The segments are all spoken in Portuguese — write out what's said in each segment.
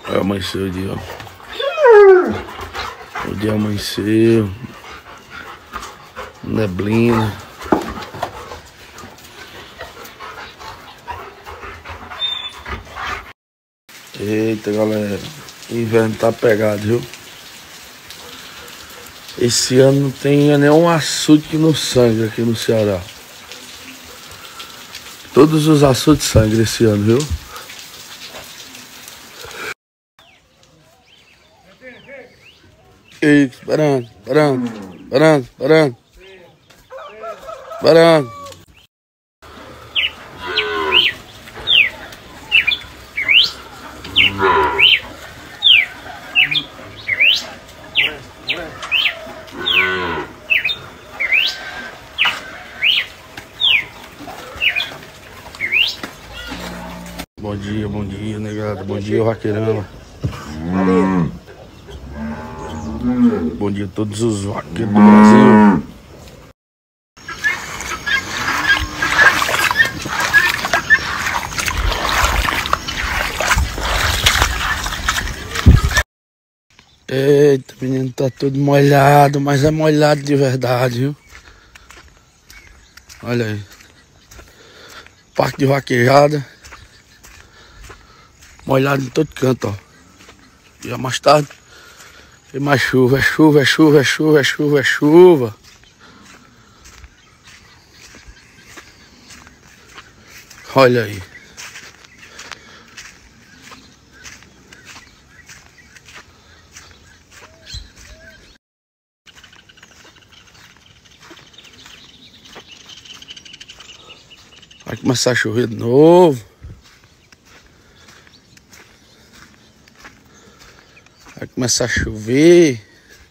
Amanheceu o dia, ó. O dia amanheceu. Neblina. Eita, galera. O inverno tá pegado, viu? Esse ano não tem nenhum açude no sangue aqui no Ceará. Todos os açudes sangue esse ano, viu? Ei, parando. Bom dia, negado. Bom dia, vaqueirão. Bom dia a todos os vaqueiros do Brasil. Eita, menino, tá tudo molhado, mas é molhado de verdade, viu? Olha aí. Parque de vaquejada. Molhado em todo canto, ó. E mais tarde tem mais chuva. É chuva. Olha aí. Vai começar a chover de novo. Vai começar a chover.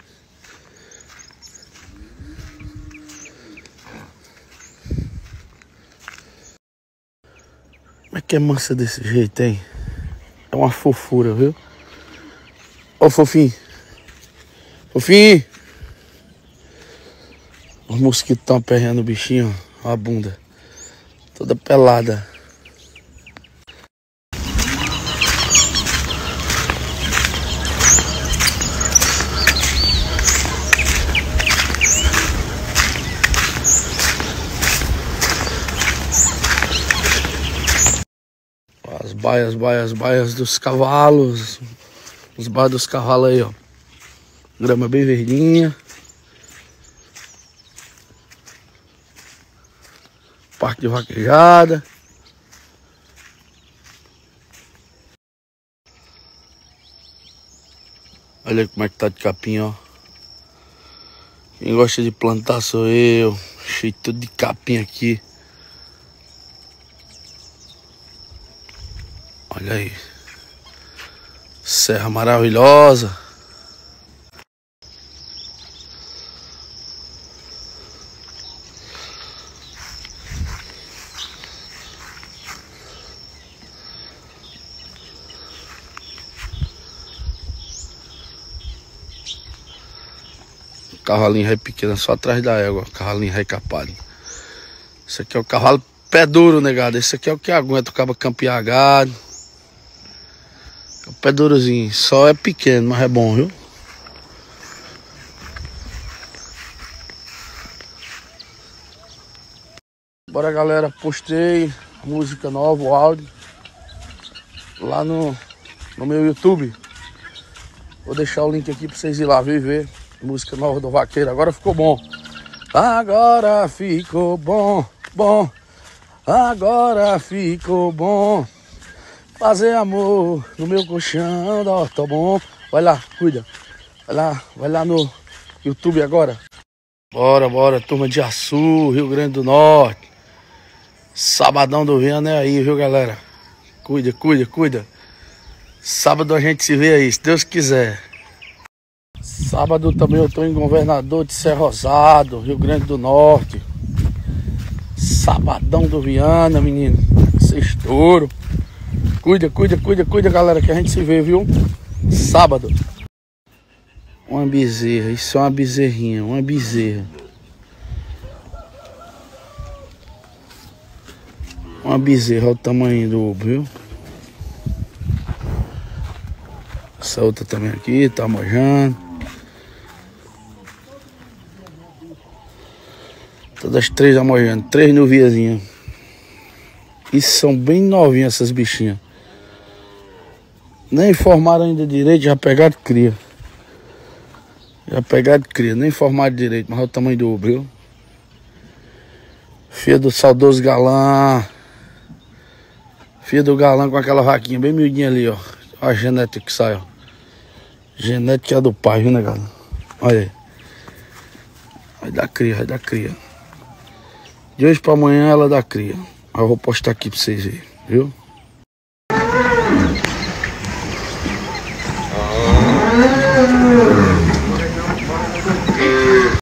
Como é que é mansa desse jeito, hein? É uma fofura, viu? Ó, fofinho. Fofinho. Os mosquitos estão aperreando o bichinho, ó. A bunda. Toda pelada. As baias dos cavalos. Os baias dos cavalos aí, ó. Grama bem verdinha. Parque de vaquejada. Olha aí como é que tá de capim, ó. Quem gosta de plantar sou eu. Cheio tudo de capim aqui. Olha aí. Serra maravilhosa. Cavalinho rei pequeno só atrás da égua. Cavalinho rei capado. Esse aqui é o cavalo pé duro, negado. Esse aqui é o que aguenta o cabo campear gado. O pé durozinho. Só é pequeno, mas é bom, viu? Bora, galera. Postei música nova, o áudio. Lá no meu YouTube. Vou deixar o link aqui pra vocês ir lá ver. Música nova do Vaqueiro. Agora ficou bom. Agora ficou bom. Agora ficou bom. Fazer amor no meu colchão. Ó, tá bom. Vai lá, cuida. Vai lá no YouTube agora. Bora, turma de Açu, Rio Grande do Norte. Sabadão do Viana é aí, viu, galera? Cuida. Sábado a gente se vê aí, se Deus quiser. Sábado também eu tô em Governador de Serra Rosado, Rio Grande do Norte. Sabadão do Viana, menino. Sextouro. Cuida, galera, que a gente se vê, viu? Sábado. Uma bezerra, isso é uma bezerrinha, uma bezerra. Uma bezerra, olha o tamanho do ovo, viu? Essa outra também aqui, tá mojando. Todas as três amojando, 3 noviazinhas. E são bem novinhas essas bichinhas. Nem formaram ainda direito, já pegaram cria. Já pegaram cria, nem formaram direito, mas olha o tamanho do ovo, viu? Filha do saudoso galã. Filha do galã com aquela vaquinha bem miudinha ali, ó. Olha a genética que sai, ó. Genética é do pai, viu, né, galera? Olha aí. Vai dar cria, vai dar cria. De hoje pra amanhã ela dá cria. Eu vou postar aqui pra vocês verem, viu?